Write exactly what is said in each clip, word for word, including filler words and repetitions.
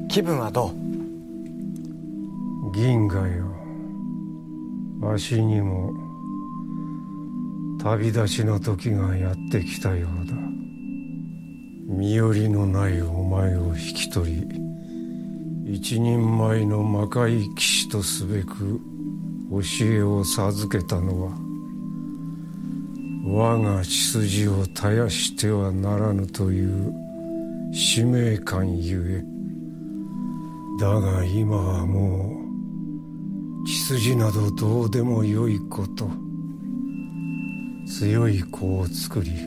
気分はどう？ 銀河よ、わしにも旅立ちの時がやってきたようだ。身寄りのないお前を引き取り、一人前の魔界騎士とすべく教えを授けたのは、我が血筋を絶やしてはならぬという使命感ゆえ。だが今はもう血筋などどうでもよいこと。強い子を作り、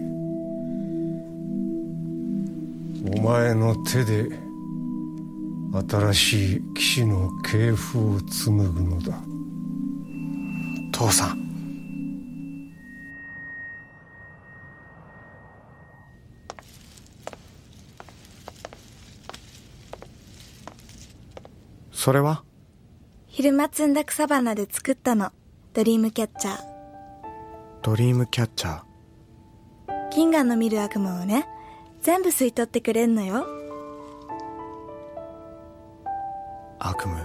お前の手で新しい騎士の系譜を紡ぐのだ。 父さん。それは？ 昼間摘んだ草花で作ったの。ドリームキャッチャー。 ドリームキャッチャー。 銀河の見る悪夢をね、全部吸い取ってくれんのよ。 悪夢。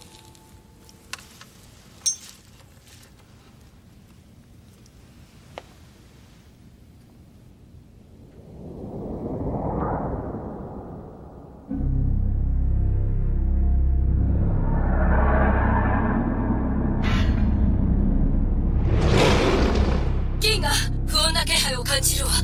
銀河、不穏な気配を感じるわ。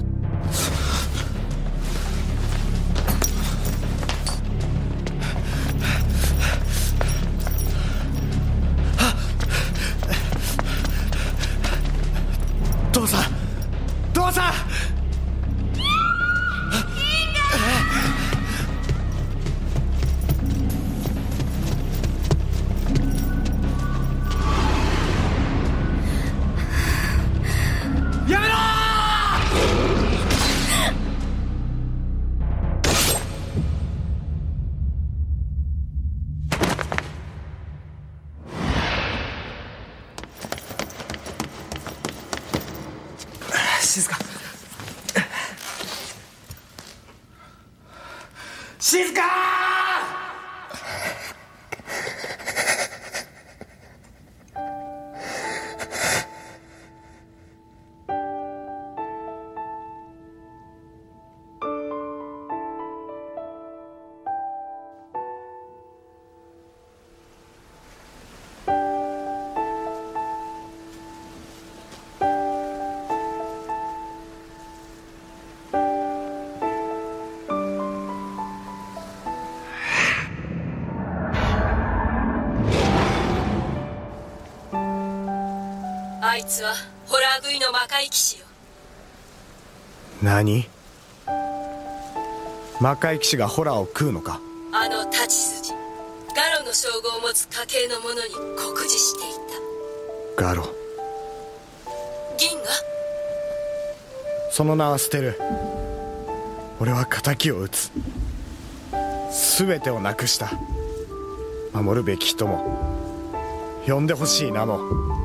父さん、父さん。やめろー！静か。静かー！ あいつはホラー食いの魔界騎士よ。 何？魔界騎士がホラーを食うのか？ あの太刀筋、ガロの称号を持つ家系の者に酷似していた。 ガロ。 銀河？ その名は捨てる。俺は仇を討つ。全てをなくした。守るべき人も呼んでほしい名も